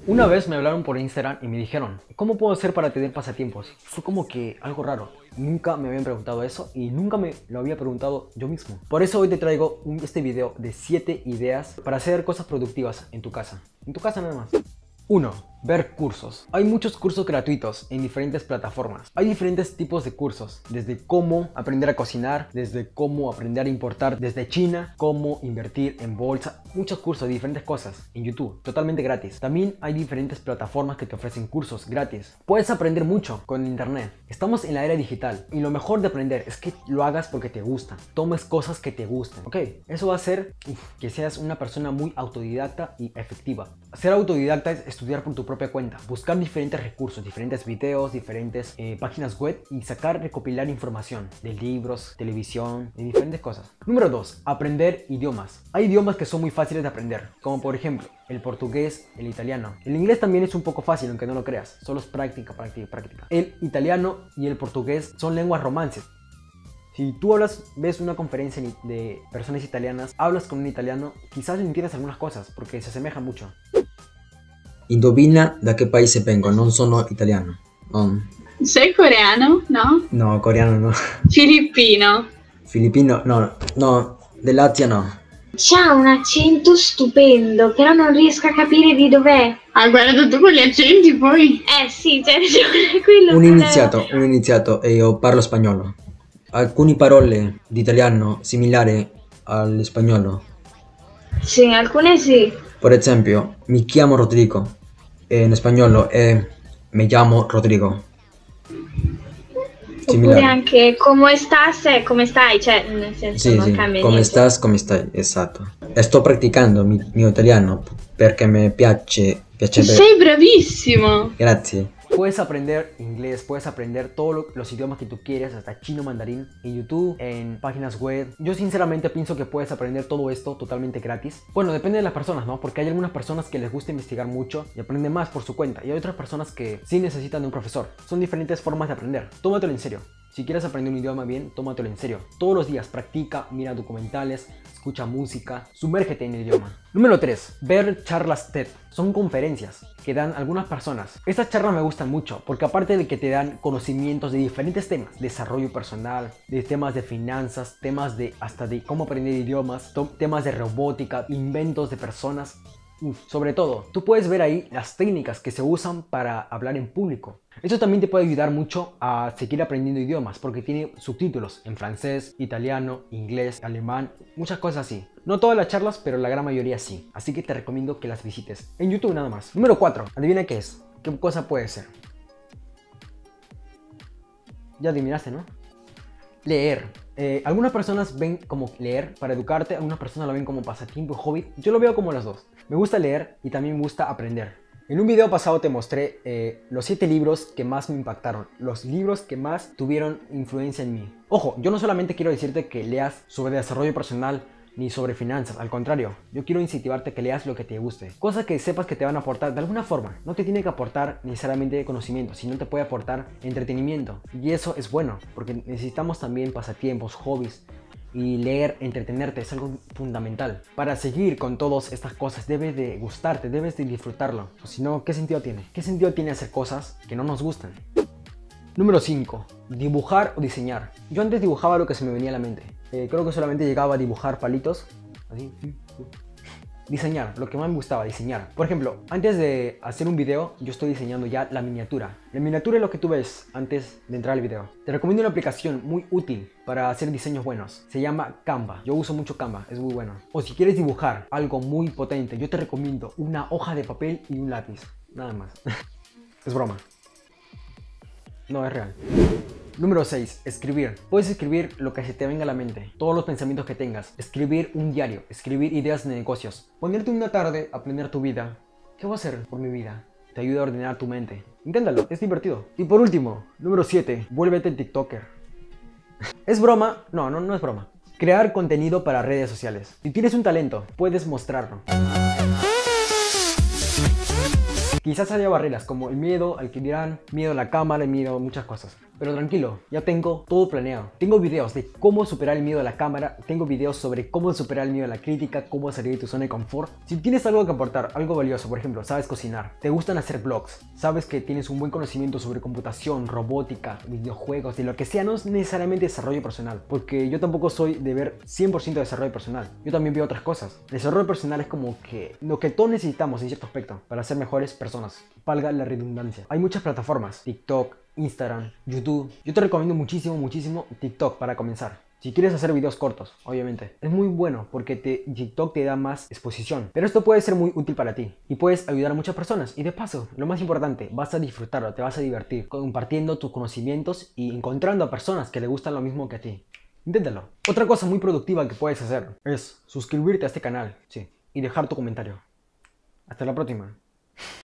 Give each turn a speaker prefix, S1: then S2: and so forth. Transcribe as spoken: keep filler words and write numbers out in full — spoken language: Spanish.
S1: Una vez me hablaron por Instagram y me dijeron, ¿cómo puedo hacer para tener pasatiempos? Fue como que algo raro. Nunca me habían preguntado eso y nunca me lo había preguntado yo mismo. Por eso hoy te traigo un, este video de siete ideas para hacer cosas productivas en tu casa. En tu casa nada más. uno. Ver cursos. Hay muchos cursos gratuitos en diferentes plataformas. Hay diferentes tipos de cursos, desde cómo aprender a cocinar, desde cómo aprender a importar desde China, cómo invertir en bolsa, muchos cursos de diferentes cosas en YouTube, totalmente gratis. También hay diferentes plataformas que te ofrecen cursos gratis. Puedes aprender mucho con internet. Estamos en la era digital y lo mejor de aprender es que lo hagas porque te gusta. Tomes cosas que te gusten, ¿ok? Eso va a hacer uf, que seas una persona muy autodidacta y efectiva. Ser autodidacta es estudiar por tu propia cuenta, buscar diferentes recursos, diferentes videos, diferentes eh, páginas web y sacar, recopilar información de libros, televisión, de diferentes cosas. Número dos. Aprender idiomas. Hay idiomas que son muy fáciles de aprender, como por ejemplo el portugués, el italiano. El inglés también es un poco fácil, aunque no lo creas, solo es práctica, práctica, práctica. El italiano y el portugués son lenguas romances. Si tú hablas, ves una conferencia de personas italianas, hablas con un italiano, quizás entiendas algunas cosas, porque se asemejan mucho.
S2: Indovina da che paese vengo, non sono italiano. Non...
S3: Sei coreano, no?
S2: No, coreano no.
S3: Filippino.
S2: Filippino, no, no, dell'Asia no.
S4: C'ha un accento stupendo, però non riesco a capire di dov'è.
S3: Ah, guarda tu con gli accenti poi.
S4: Eh sì, c'è ragione, quello.
S2: Un iniziato, un iniziato e io parlo spagnolo. Alcune parole di italiano similari al spagnolo.
S4: Sì, alcune sì.
S2: Per esempio, mi chiamo Rodrigo e in spagnolo è me llamo Rodrigo.
S4: Oppure anche come estás e come stai, cioè nel senso
S2: sì,
S4: non
S2: sì,
S4: cambia
S2: come
S4: niente.
S2: estás, come stai, esatto. E sto praticando il mio italiano perché mi piace, piacerebbe...
S3: Sei bravissimo.
S2: Grazie.
S1: Puedes aprender inglés, puedes aprender todos lo, los idiomas que tú quieres, hasta chino mandarín, en YouTube, en páginas web. Yo sinceramente pienso que puedes aprender todo esto totalmente gratis. Bueno, depende de las personas, ¿no? Porque hay algunas personas que les gusta investigar mucho y aprenden más por su cuenta. Y hay otras personas que sí necesitan de un profesor. Son diferentes formas de aprender. Tómatelo en serio. Si quieres aprender un idioma bien, tómatelo en serio. Todos los días practica, mira documentales, escucha música, sumérgete en el idioma. Número tres. Ver charlas TED. Son conferencias que dan algunas personas. Estas charlas me gustan mucho porque aparte de que te dan conocimientos de diferentes temas, desarrollo personal, de temas de finanzas, temas de hasta de cómo aprender idiomas, temas de robótica, inventos de personas. Uf, sobre todo, tú puedes ver ahí las técnicas que se usan para hablar en público. Esto también te puede ayudar mucho a seguir aprendiendo idiomas porque tiene subtítulos en francés, italiano, inglés, alemán, muchas cosas así. No todas las charlas, pero la gran mayoría sí. Así que te recomiendo que las visites. En YouTube nada más. Número cuatro. Adivina qué es. ¿Qué cosa puede ser? Ya adivinaste, ¿no? Leer. Eh, algunas personas ven como leer para educarte, algunas personas lo ven como pasatiempo, hobby. Yo lo veo como las dos. Me gusta leer y también me gusta aprender. En un video pasado te mostré eh, los siete libros que más me impactaron, los libros que más tuvieron influencia en mí. Ojo, yo no solamente quiero decirte que leas sobre desarrollo personal ni sobre finanzas, al contrario, yo quiero incentivarte a que leas lo que te guste, cosas que sepas que te van a aportar de alguna forma. No te tiene que aportar necesariamente conocimiento, sino te puede aportar entretenimiento, y eso es bueno, porque necesitamos también pasatiempos, hobbies, y leer, entretenerte es algo fundamental. Para seguir con todas estas cosas debes de gustarte, debes de disfrutarlo, o si no, ¿qué sentido tiene? ¿Qué sentido tiene hacer cosas que no nos gustan? Número cinco. Dibujar o diseñar. Yo antes dibujaba lo que se me venía a la mente. Eh, creo que solamente llegaba a dibujar palitos. Así. Diseñar, lo que más me gustaba, diseñar. Por ejemplo, antes de hacer un video, yo estoy diseñando ya la miniatura. La miniatura es lo que tú ves antes de entrar al video. Te recomiendo una aplicación muy útil para hacer diseños buenos. Se llama Canva. Yo uso mucho Canva, es muy bueno. O si quieres dibujar algo muy potente, yo te recomiendo una hoja de papel y un lápiz. Nada más. Es broma. No, es real. Número seis. Escribir. Puedes escribir lo que se te venga a la mente, todos los pensamientos que tengas. Escribir un diario, escribir ideas de negocios. Ponerte una tarde a planear tu vida. ¿Qué voy a hacer por mi vida? Te ayuda a ordenar tu mente. Inténtalo, es divertido. Y por último, número siete. Vuélvete TikToker. ¿Es broma? No, no, no es broma. Crear contenido para redes sociales. Si tienes un talento, puedes mostrarlo. Quizás haya barreras como el miedo al que dirán, miedo a la cámara, miedo a muchas cosas. Pero tranquilo, ya tengo todo planeado. Tengo videos de cómo superar el miedo a la cámara, tengo videos sobre cómo superar el miedo a la crítica, cómo salir de tu zona de confort. Si tienes algo que aportar, algo valioso, por ejemplo, sabes cocinar, te gustan hacer vlogs, sabes que tienes un buen conocimiento sobre computación, robótica, videojuegos, de lo que sea, no es necesariamente desarrollo personal, porque yo tampoco soy de ver cien por ciento de desarrollo personal, yo también veo otras cosas. El desarrollo personal es como que lo que todos necesitamos en cierto aspecto para ser mejores personas, valga la redundancia. Hay muchas plataformas, TikTok, Instagram, YouTube. Yo te recomiendo muchísimo, muchísimo TikTok para comenzar. Si quieres hacer videos cortos, obviamente. Es muy bueno porque te, TikTok te da más exposición. Pero esto puede ser muy útil para ti. Y puedes ayudar a muchas personas. Y de paso, lo más importante, vas a disfrutarlo, te vas a divertir. Compartiendo tus conocimientos y encontrando a personas que le gustan lo mismo que a ti. Inténtalo. Otra cosa muy productiva que puedes hacer es suscribirte a este canal. Sí. Y dejar tu comentario. Hasta la próxima.